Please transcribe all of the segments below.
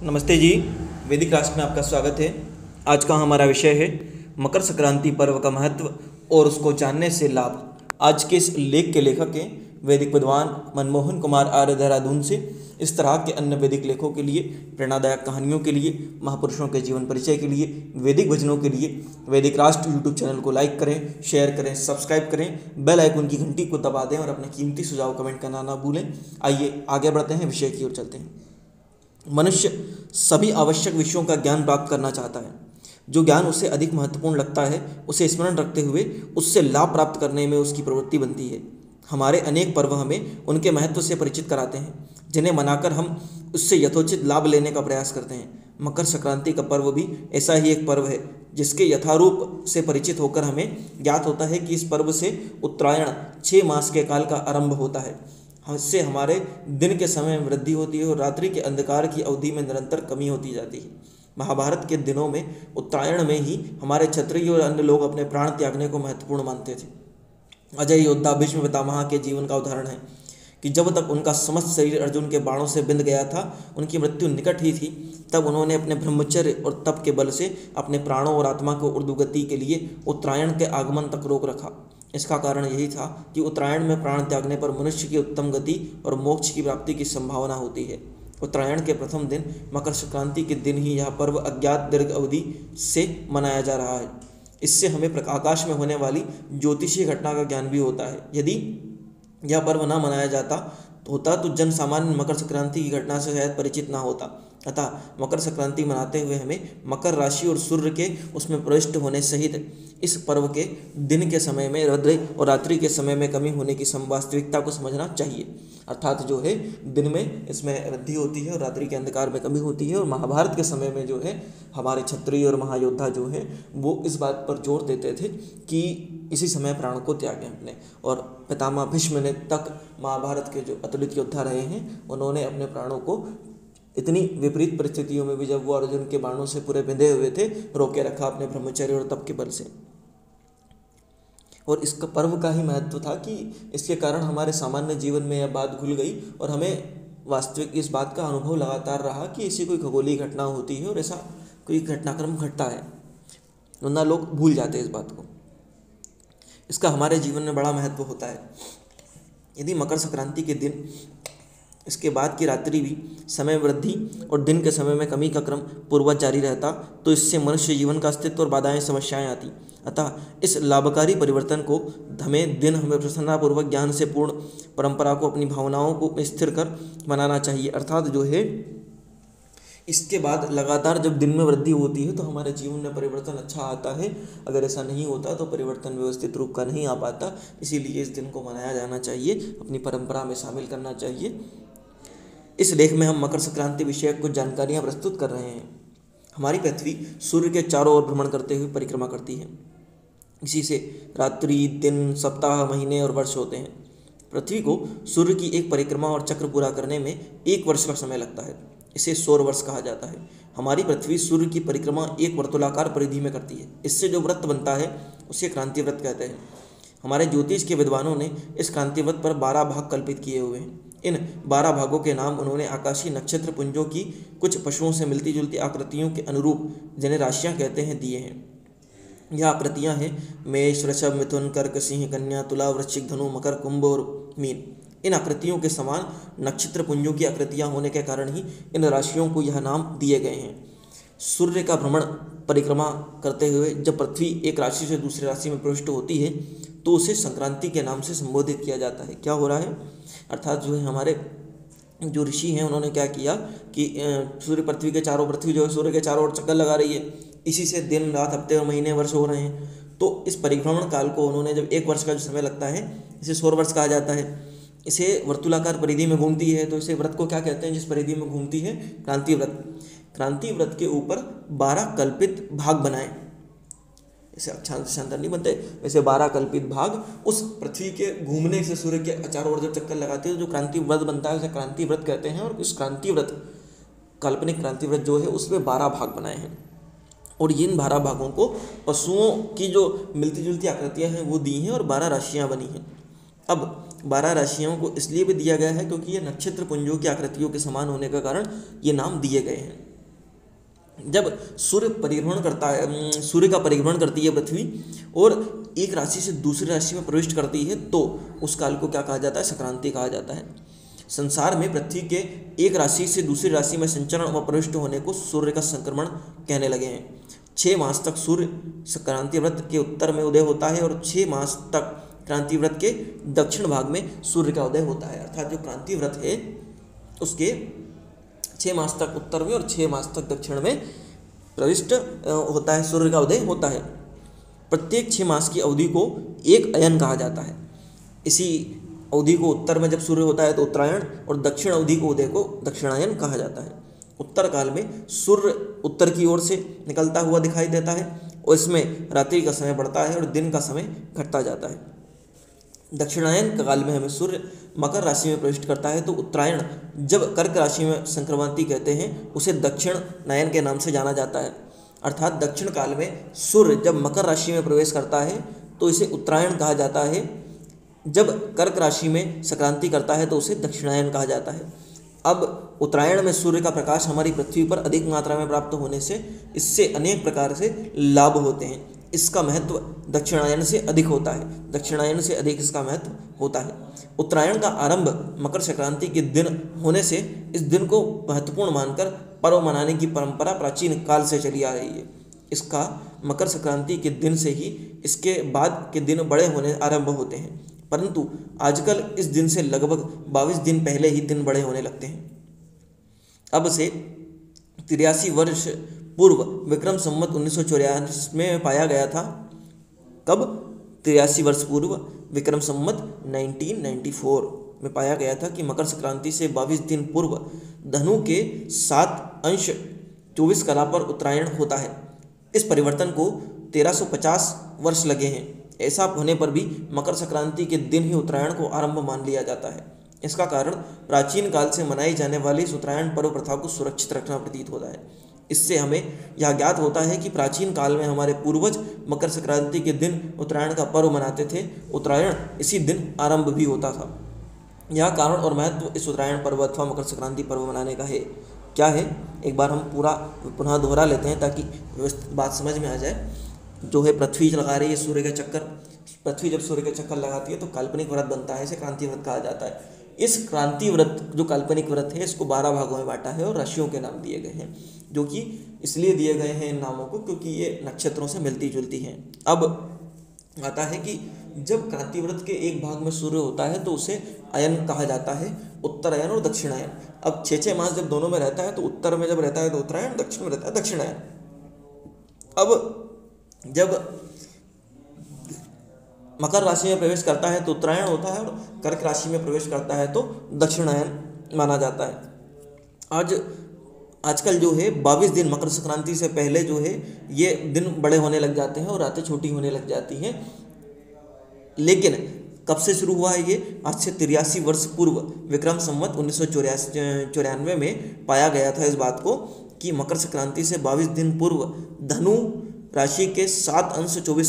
नमस्ते जी। वैदिक राष्ट्र में आपका स्वागत है। आज का हमारा विषय है मकर संक्रांति पर्व का महत्व और उसको जानने से लाभ। आज के इस लेख के लेखक हैं वैदिक विद्वान मनमोहन कुमार आर्य देहरादून से। इस तरह के अन्य वैदिक लेखों के लिए, प्रेरणादायक कहानियों के लिए, महापुरुषों के जीवन परिचय के लिए, वैदिक भजनों के लिए वैदिक राष्ट्र यूट्यूब चैनल को लाइक करें, शेयर करें, सब्सक्राइब करें, बेल आइकन की घंटी को दबा दें और अपने कीमती सुझाव कमेंट करना ना भूलें। आइए आगे बढ़ते हैं, विषय की ओर चलते हैं। मनुष्य सभी आवश्यक विषयों का ज्ञान प्राप्त करना चाहता है। जो ज्ञान उसे अधिक महत्वपूर्ण लगता है उसे स्मरण रखते हुए उससे लाभ प्राप्त करने में उसकी प्रवृत्ति बनती है। हमारे अनेक पर्व हमें उनके महत्व से परिचित कराते हैं, जिन्हें मनाकर हम उससे यथोचित लाभ लेने का प्रयास करते हैं। मकर संक्रांति का पर्व भी ऐसा ही एक पर्व है, जिसके यथारूप से परिचित होकर हमें ज्ञात होता है कि इस पर्व से उत्तरायण 6 मास के काल का आरंभ होता है। इससे हमारे दिन के समय में वृद्धि होती है और रात्रि के अंधकार की अवधि में निरंतर कमी होती जाती है। महाभारत के दिनों में उत्तरायण में ही हमारे क्षत्रिय और अन्य लोग अपने प्राण त्यागने को महत्वपूर्ण मानते थे। अजय योद्धा भीष्म पितामह के जीवन का उदाहरण है कि जब तक उनका समस्त शरीर अर्जुन के बाणों से बिंध गया था, उनकी मृत्यु निकट ही थी, तब उन्होंने अपने ब्रह्मचर्य और तप के बल से अपने प्राणों और आत्मा को ऊर्ध्वगति के लिए उत्तरायण के आगमन तक रोक रखा। इसका कारण यही था कि उत्तरायण में प्राण त्यागने पर मनुष्य की उत्तम गति और मोक्ष की प्राप्ति की संभावना होती है। उत्तरायण के प्रथम दिन मकर संक्रांति के दिन ही यह पर्व अज्ञात दीर्घ अवधि से मनाया जा रहा है। इससे हमें आकाश में होने वाली ज्योतिषीय घटना का ज्ञान भी होता है। यदि यह पर्व न मनाया जाता तो जन सामान्य मकर संक्रांति की घटना से शायद परिचित ना होता। अतः मकर संक्रांति मनाते हुए हमें मकर राशि और सूर्य के उसमें प्रविष्ट होने सहित इस पर्व के दिन के समय में रौद्र और रात्रि के समय में कमी होने की वास्तविकता को समझना चाहिए। अर्थात जो है दिन में इसमें वृद्धि होती है और रात्रि के अंधकार में कमी होती है। और महाभारत के समय में जो है हमारे क्षत्रिय और महायोद्धा जो है वो इस बात पर जोर देते थे कि इसी समय प्राण को त्यागें अपने। और पितामह भीष्म ने तक महाभारत के जो अतुलित योद्धा रहे हैं, उन्होंने अपने प्राणों को इतनी विपरीत परिस्थितियों में भी, जब वो अर्जुन के बाणों से पूरे बिंधे हुए थे, रोके रखा अपने ब्रह्मचर्य और तप के बल से। और इसका पर्व का ही महत्व था कि इसके कारण हमारे सामान्य जीवन में यह बात घुल गई और हमें वास्तविक इस बात का अनुभव लगातार रहा कि ऐसी कोई खगोलीय घटना होती है और ऐसा कोई घटनाक्रम घटता है, वरना लोग भूल जाते हैं इस बात को। इसका हमारे जीवन में बड़ा महत्व होता है। यदि मकर संक्रांति के दिन इसके बाद की रात्रि भी समय वृद्धि और दिन के समय में कमी का क्रम पूर्ववत जारी रहता तो इससे मनुष्य जीवन का अस्तित्व और बाधाएं समस्याएं आती। अतः इस लाभकारी परिवर्तन को हमें प्रसन्नतापूर्वक ज्ञान से पूर्ण परंपरा को अपनी भावनाओं को स्थिर कर मनाना चाहिए। अर्थात जो है इसके बाद लगातार जब दिन में वृद्धि होती है तो हमारे जीवन में परिवर्तन अच्छा आता है। अगर ऐसा नहीं होता तो परिवर्तन व्यवस्थित रूप का नहीं आ पाता। इसीलिए इस दिन को मनाया जाना चाहिए, अपनी परंपरा में शामिल करना चाहिए। इस लेख में हम मकर संक्रांति विषय कुछ जानकारियाँ प्रस्तुत कर रहे हैं। हमारी पृथ्वी सूर्य के चारों ओर भ्रमण करते हुए परिक्रमा करती है। इसी से रात्रि, दिन, सप्ताह, महीने और वर्ष होते हैं। पृथ्वी को सूर्य की एक परिक्रमा और चक्र पूरा करने में 1 वर्ष का समय लगता है। इसे सौर वर्ष कहा जाता है। हमारी पृथ्वी सूर्य की परिक्रमा एक वर्तुलाकार परिधि में करती है। इससे जो व्रत बनता है उसे क्रांति व्रत कहते हैं। हमारे ज्योतिष के विद्वानों ने इस क्रांति व्रत पर 12 भाग कल्पित किए हुए हैं। इन 12 भागों के नाम उन्होंने आकाशीय नक्षत्र पुंजों की कुछ पशुओं से मिलती जुलती आकृतियों के अनुरूप, जिन्हें राशियाँ कहते हैं, दिए हैं। यह आकृतियाँ हैं मेष, वृषभ, मिथुन, कर्क, सिंह, कन्या, तुला, वृश्चिक, धनु, मकर, कुंभ और मीन। इन आकृतियों के समान नक्षत्र पुंजों की आकृतियाँ होने के कारण ही इन राशियों को यह नाम दिए गए हैं। सूर्य का भ्रमण परिक्रमा करते हुए जब पृथ्वी एक राशि से दूसरी राशि में प्रविष्ट होती है तो उसे संक्रांति के नाम से संबोधित किया जाता है। क्या हो रहा है? अर्थात जो है हमारे जो ऋषि हैं उन्होंने क्या किया कि पृथ्वी जो है सूर्य के चारों ओर चक्कर लगा रही है। इसी से दिन, रात, हफ्ते और महीने, वर्ष हो रहे हैं। तो इस परिभ्रमण काल को उन्होंने, जब 1 वर्ष का जो समय लगता है, इसे सौर वर्ष कहा जाता है। इसे वर्तुलाकार परिधि में घूमती है तो इसे व्रत को क्या कहते हैं जिस परिधि में घूमती है? क्रांति व्रत। क्रांति व्रत के ऊपर 12 कल्पित भाग बनाए। ऐसे अक्षांतर नहीं बनते, वैसे 12 कल्पित भाग उस पृथ्वी के घूमने से सूर्य के चारों ओर जब चक्कर लगाते हैं, जो क्रांति व्रत बनता है उसे क्रांति व्रत कहते हैं। और इस क्रांति व्रत, काल्पनिक क्रांति व्रत जो है, उसमें 12 भाग बनाए हैं। और इन 12 भागों को पशुओं की जो मिलती जुलती आकृतियाँ हैं वो दी हैं और 12 राशियाँ बनी हैं। अब 12 राशियों को इसलिए भी दिया गया है क्योंकि ये नक्षत्र पुंजों की आकृतियों के समान होने का कारण ये नाम दिए गए हैं। जब सूर्य परिभ्रमण करता है, सूर्य का परिभ्रमण करती है पृथ्वी और एक राशि से दूसरी राशि में प्रविष्ट करती है, तो उस काल को क्या कहा जाता है? संक्रांति कहा जाता है। संसार में पृथ्वी के एक राशि से दूसरी राशि में संचरण व प्रविष्ट होने को सूर्य का संक्रमण कहने लगे हैं। 6 मास तक सूर्य क्रांति व्रत के उत्तर में उदय होता है और 6 मास तक क्रांति व्रत के दक्षिण भाग में सूर्य का उदय होता है। अर्थात जो क्रांति व्रत है उसके 6 मास तक उत्तर में और 6 मास तक दक्षिण में प्रविष्ट होता है, सूर्य का उदय होता है। प्रत्येक 6 मास की अवधि को एक अयन कहा जाता है। इसी अवधि को उत्तर में जब सूर्य होता है तो उत्तरायण और दक्षिण अवधि को उदय को दक्षिणायन कहा जाता है। उत्तर काल में सूर्य उत्तर की ओर से निकलता हुआ दिखाई देता है और इसमें रात्रि का समय बढ़ता है और दिन का समय घटता जाता है। दक्षिणायन काल में हमें सूर्य मकर राशि में प्रविष्ट करता है तो उत्तरायण जब कर्क राशि में संक्रांति कहते हैं उसे दक्षिण नयन के नाम से जाना जाता है। अर्थात दक्षिण काल में सूर्य जब मकर राशि में प्रवेश करता है तो इसे उत्तरायण कहा जाता है। जब कर्क राशि में संक्रांति करता है तो उसे दक्षिणायन कहा जाता है। अब उत्तरायण में सूर्य का प्रकाश हमारी पृथ्वी पर अधिक मात्रा में प्राप्त होने से इससे अनेक प्रकार से लाभ होते हैं। इसका महत्व दक्षिणायन से अधिक होता है, दक्षिणायन से अधिक इसका महत्व होता है। उत्तरायण का आरंभ मकर संक्रांति के दिन होने से इस दिन को महत्वपूर्ण मानकर पर्व मनाने की परंपरा प्राचीन काल से चली आ रही है। इसका मकर संक्रांति के दिन से ही इसके बाद के दिन बड़े होने आरंभ होते हैं, परंतु आजकल इस दिन से लगभग 22 दिन पहले ही दिन बड़े होने लगते हैं। अब से 83 वर्ष पूर्व विक्रम संवत 1984 में पाया गया था। कब? 83 वर्ष पूर्व विक्रम संवत 1994 में पाया गया था कि मकर संक्रांति से 22 दिन पूर्व धनु के 7 अंश 24 कला पर उत्तरायण होता है। इस परिवर्तन को 1350 वर्ष लगे हैं। ऐसा होने पर भी मकर संक्रांति के दिन ही उत्तरायण को आरंभ मान लिया जाता है। इसका कारण प्राचीन काल से मनाई जाने वाली इस उत्तरायण पर्व प्रथा को सुरक्षित रखना प्रतीत होता है। इससे हमें यह ज्ञात होता है कि प्राचीन काल में हमारे पूर्वज मकर संक्रांति के दिन उत्तरायण का पर्व मनाते थे। उत्तरायण इसी दिन आरंभ भी होता था। यह कारण और महत्व इस उत्तरायण पर्व अथवा मकर संक्रांति पर्व मनाने का है। क्या है? एक बार हम पूरा पुनः दोहरा लेते हैं ताकि बात समझ में आ जाए। जो है पृथ्वी लगा रही है सूर्य का चक्कर। पृथ्वी जब सूर्य का चक्कर लगाती है तो काल्पनिक व्रत बनता है, इसे क्रांति व्रत कहा जाता है। इस क्रांति व्रत जो काल्पनिक व्रत है इसको 12 भागों में बांटा है और राशियों के नाम दिए गए हैं, जो कि इसलिए दिए गए हैं इन नामों को क्योंकि ये नक्षत्रों से मिलती जुलती हैं। अब आता है कि जब क्रांति व्रत के एक भाग में सूर्य होता है तो उसे अयन कहा जाता है, उत्तरायण और दक्षिणायन। अब 6 मास जब दोनों में रहता है तो उत्तर में जब रहता है तो उत्तरायण, दक्षिण में रहता है दक्षिणायन। अब जब मकर राशि में प्रवेश करता है तो उत्तरायण होता है और कर्क राशि में प्रवेश करता है तो दक्षिणायन माना जाता है। आजकल जो है 22 दिन मकर संक्रांति से पहले जो है ये दिन बड़े होने लग जाते हैं और रातें छोटी होने लग जाती हैं। लेकिन कब से शुरू हुआ है ये? आज से 83 वर्ष पूर्व विक्रम संवत 1994 में पाया गया था इस बात को कि मकर संक्रांति से 22 दिन पूर्व धनु राशि के 7 अंश 24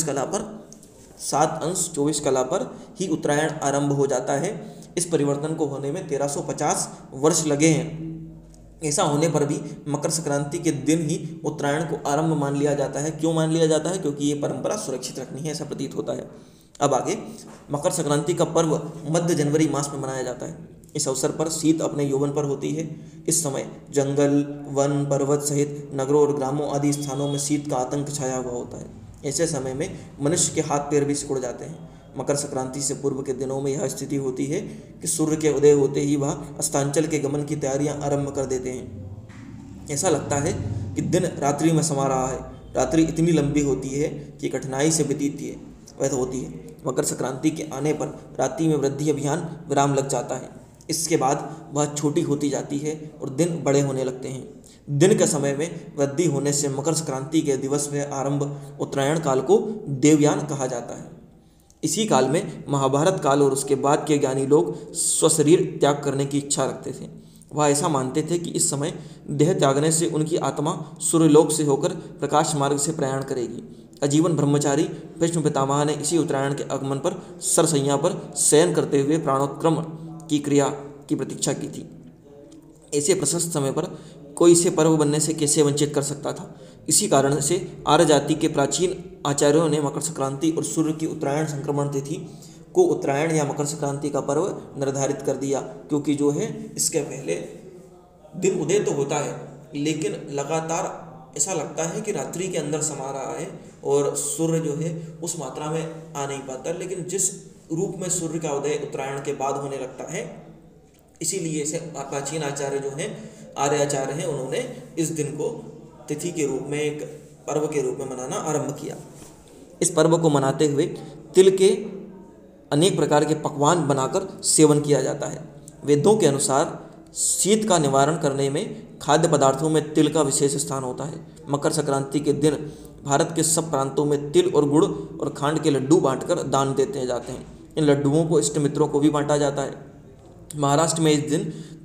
कला पर ही उत्तरायण आरंभ हो जाता है। इस परिवर्तन को होने में 1350 वर्ष लगे हैं। ऐसा होने पर भी मकर संक्रांति के दिन ही उत्तरायण को आरंभ मान लिया जाता है। क्यों मान लिया जाता है? क्योंकि ये परंपरा सुरक्षित रखनी है, ऐसा प्रतीत होता है। अब आगे, मकर संक्रांति का पर्व मध्य जनवरी मास में मनाया जाता है। इस अवसर पर शीत अपने यौवन पर होती है। इस समय जंगल, वन, पर्वत सहित नगरों और ग्रामों आदि स्थानों में शीत का आतंक छाया हुआ होता है। ऐसे समय में मनुष्य के हाथ पैर भी सिकुड़ जाते हैं। मकर संक्रांति से पूर्व के दिनों में यह स्थिति होती है कि सूर्य के उदय होते ही वह अस्तांचल के गमन की तैयारियां आरंभ कर देते हैं। ऐसा लगता है कि दिन रात्रि में समा रहा है। रात्रि इतनी लंबी होती है कि कठिनाई से व्यतीत होती है। मकर संक्रांति के आने पर रात्रि में वृद्धि अभियान विराम लग जाता है। इसके बाद वह छोटी होती जाती है और दिन बड़े होने लगते हैं। दिन के समय में वृद्धि होने से मकर संक्रांति के दिवस में आरंभ उत्तरायण काल को देवयान कहा जाता है। इसी काल में महाभारत काल और उसके बाद के ज्ञानी लोग स्वशरीर त्याग करने की इच्छा रखते थे। वह ऐसा मानते थे कि इस समय देह त्यागने से उनकी आत्मा सूर्यलोक से होकर प्रकाश मार्ग से प्रयाण करेगी। आजीवन ब्रह्मचारी भीष्म पितामह ने इसी उत्तरायण के आगमन पर सरसैया पर शयन करते हुए प्राणोत्क्रमण की क्रिया की प्रतीक्षा की थी। ऐसे प्रशस्त समय पर कोई इसे पर्व बनने से कैसे वंचित कर सकता था। इसी कारण से आर्य जाति के प्राचीन आचार्यों ने मकर संक्रांति और सूर्य की उत्तरायण संक्रमण तिथि को उत्तरायण या मकर संक्रांति का पर्व निर्धारित कर दिया, क्योंकि जो है इसके पहले दिन उदय तो होता है लेकिन लगातार ऐसा लगता है कि रात्रि के अंदर समा रहा है और सूर्य जो है उस मात्रा में आ नहीं पाता, लेकिन जिस रूप में सूर्य का उदय उत्तरायण के बाद होने लगता है, इसीलिए इसे प्राचीन आचार्य जो हैं आर्य आचार्य हैं उन्होंने इस दिन को तिथि के रूप में एक पर्व के रूप में मनाना आरंभ किया। इस पर्व को मनाते हुए तिल के अनेक प्रकार के पकवान बनाकर सेवन किया जाता है। वेदों के अनुसार शीत का निवारण करने में खाद्य पदार्थों में तिल का विशेष स्थान होता है। मकर संक्रांति के दिन भारत के सब प्रांतों में तिल और गुड़ और खांड के लड्डू बांटकर दान देते जाते हैं। इन लड्डुओं को इष्ट मित्रों को भी बांटा जाता है। महाराष्ट्र में इस दिन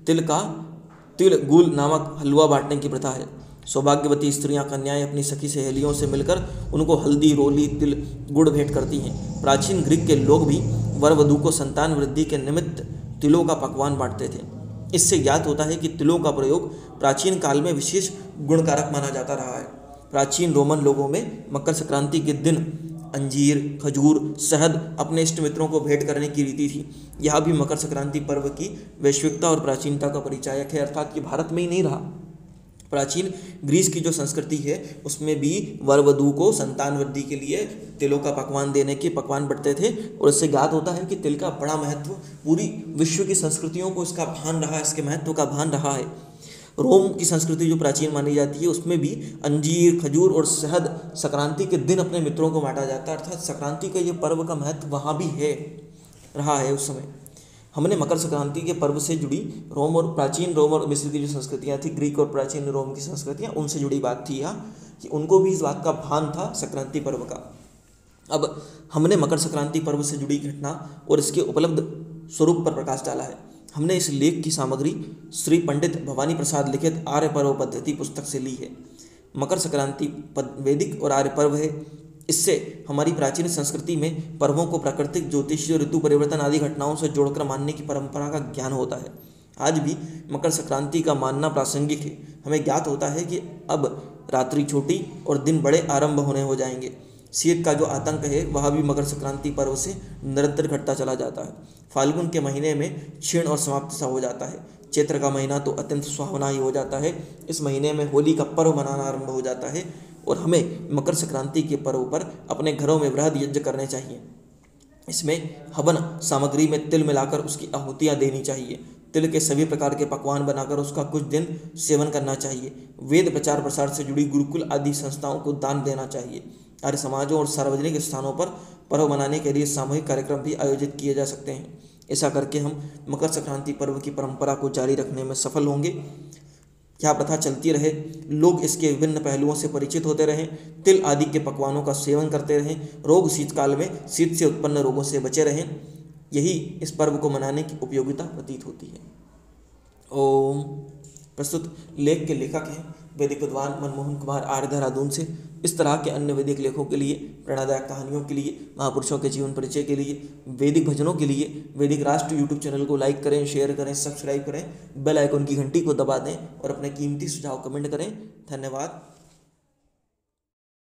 तिल गुल नामक हलवा बांटने की प्रथा है। सौभाग्यवती स्त्रियां कन्याएं अपनी सखी सहेलियों से मिलकर उनको हल्दी, रोली, तिल, गुड़ भेंट करती हैं। प्राचीन ग्रीक के लोग भी वर वधू को संतान वृद्धि के निमित्त तिलों का पकवान बांटते थे। इससे ज्ञात होता है कि तिलों का प्रयोग प्राचीन काल में विशेष गुणकारक माना जाता रहा है। प्राचीन रोमन लोगों में मकर संक्रांति के दिन अंजीर, खजूर, शहद अपने इष्ट मित्रों को भेंट करने की रीति थी। यह भी मकर संक्रांति पर्व की वैश्विकता और प्राचीनता का परिचायक है, अर्थात कि भारत में ही नहीं रहा, प्राचीन ग्रीस की जो संस्कृति है उसमें भी वर वधू को संतान वृद्धि के लिए तिलों का पकवान देने के पकवान बंटते थे। और इससे ज्ञात होता है कि तिल का बड़ा महत्व पूरी विश्व की संस्कृतियों को इसका भान रहा है, इसके महत्व का भान रहा है। रोम की संस्कृति जो प्राचीन मानी जाती है उसमें भी अंजीर, खजूर और शहद संक्रांति के दिन अपने मित्रों को बांटा जाता है, अर्थात संक्रांति का ये पर्व का महत्व वहाँ भी है रहा है उस समय। हमने मकर संक्रांति के पर्व से जुड़ी रोम और प्राचीन रोम और मिस्र की जो संस्कृतियाँ थी, ग्रीक और प्राचीन रोम की संस्कृतियाँ, उनसे जुड़ी बात थी यह कि उनको भी इस बात का भान था संक्रांति पर्व का। अब हमने मकर संक्रांति पर्व से जुड़ी घटना और इसके उपलब्ध स्वरूप पर प्रकाश डाला है। हमने इस लेख की सामग्री श्री पंडित भवानी प्रसाद लिखित आर्य पर्व पद्धति पुस्तक से ली है। मकर संक्रांति वैदिक और आर्य पर्व है। इससे हमारी प्राचीन संस्कृति में पर्वों को प्राकृतिक, ज्योतिषीय, ऋतु परिवर्तन आदि घटनाओं से जोड़कर मानने की परंपरा का ज्ञान होता है। आज भी मकर संक्रांति का मानना प्रासंगिक है। हमें ज्ञात होता है कि अब रात्रि छोटी और दिन बड़े आरंभ होने हो जाएंगे। शीत का जो आतंक है वह भी मकर संक्रांति पर्व से निरंतर घटता चला जाता है। फाल्गुन के महीने में क्षीण और समाप्त सा हो जाता है। चैत्र का महीना तो अत्यंत सुहावना ही हो जाता है। इस महीने में होली का पर्व मनाना आरंभ हो जाता है और हमें मकर संक्रांति के पर्व पर अपने घरों में वृहद यज्ञ करने चाहिए। इसमें हवन सामग्री में तिल मिलाकर उसकी आहुतियाँ देनी चाहिए। तिल के सभी प्रकार के पकवान बनाकर उसका कुछ दिन सेवन करना चाहिए। वेद प्रचार प्रसार से जुड़ी गुरुकुल आदि संस्थाओं को दान देना चाहिए। आर्य समाजों और सार्वजनिक स्थानों पर पर्व मनाने के लिए सामूहिक कार्यक्रम भी आयोजित किए जा सकते हैं। ऐसा करके हम मकर संक्रांति पर्व की परंपरा को जारी रखने में सफल होंगे। यह प्रथा चलती रहे, लोग इसके विभिन्न पहलुओं से परिचित होते रहें, तिल आदि के पकवानों का सेवन करते रहें, रोग शीतकाल में शीत से उत्पन्न रोगों से बचे रहें। यही इस पर्व को मनाने की उपयोगिता प्रतीत होती है। ओम। प्रस्तुत लेख के लेखक हैं वैदिक विद्वान मनमोहन कुमार आर्य, देहरादून से। इस तरह के अन्य वैदिक लेखों के लिए, प्रेरणादायक कहानियों के लिए, महापुरुषों के जीवन परिचय के लिए, वैदिक भजनों के लिए वैदिक राष्ट्र यूट्यूब चैनल को लाइक करें, शेयर करें, सब्सक्राइब करें, बेल आइकन की घंटी को दबा दें और अपने कीमती सुझाव कमेंट करें। धन्यवाद।